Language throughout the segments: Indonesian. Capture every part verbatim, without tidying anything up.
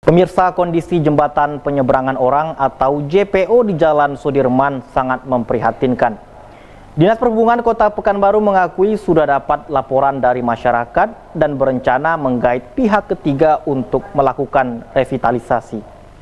Pemirsa, kondisi jembatan penyeberangan orang atau J P O di Jalan Sudirman sangat memprihatinkan. Dinas Perhubungan Kota Pekanbaru mengakui sudah dapat laporan dari masyarakat dan berencana menggait pihak ketiga untuk melakukan revitalisasi.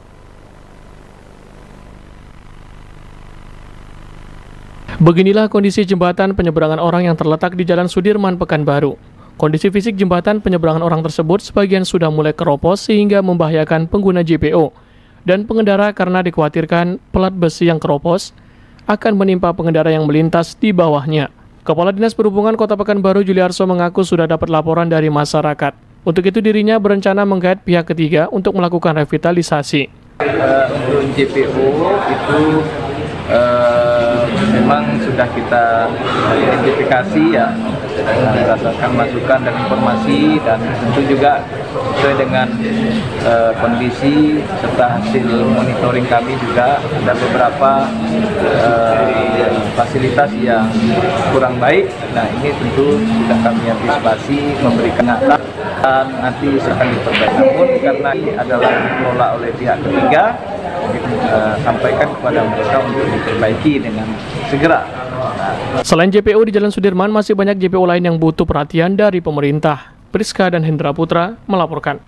Beginilah kondisi jembatan penyeberangan orang yang terletak di Jalan Sudirman, Pekanbaru. Kondisi fisik jembatan penyeberangan orang tersebut sebagian sudah mulai keropos sehingga membahayakan pengguna J P O dan pengendara karena dikhawatirkan pelat besi yang keropos akan menimpa pengendara yang melintas di bawahnya. Kepala Dinas Perhubungan Kota Pekanbaru Juliarso mengaku sudah dapat laporan dari masyarakat. Untuk itu dirinya berencana menggait pihak ketiga untuk melakukan revitalisasi. Uh, untuk J P O itu uh, memang sudah kita identifikasi ya, berdasarkan masukan dan informasi, dan tentu juga sesuai dengan uh, kondisi serta hasil monitoring kami juga ada beberapa uh, fasilitas yang kurang baik. Nah, ini tentu sudah kami antisipasi, memberikan data dan nanti akan diperbaiki. Namun karena ini adalah dikelola oleh pihak ketiga, uh, sampaikan kepada mereka untuk diperbaiki dengan segera. Selain J P O di Jalan Sudirman, masih banyak J P O lain yang butuh perhatian dari pemerintah. Priska dan Hendra Putra melaporkan.